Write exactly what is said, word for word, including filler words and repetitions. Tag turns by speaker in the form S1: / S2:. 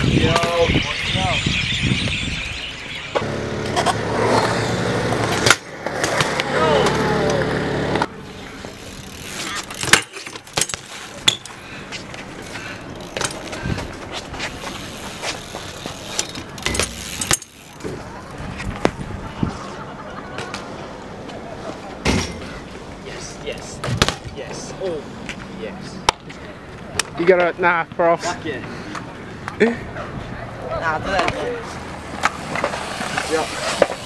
S1: Yo. Yo. Yes, yes, oh, yes.
S2: You gotta, nah, Boris.
S1: Fuck yeah. Nah, do that again. Yeah.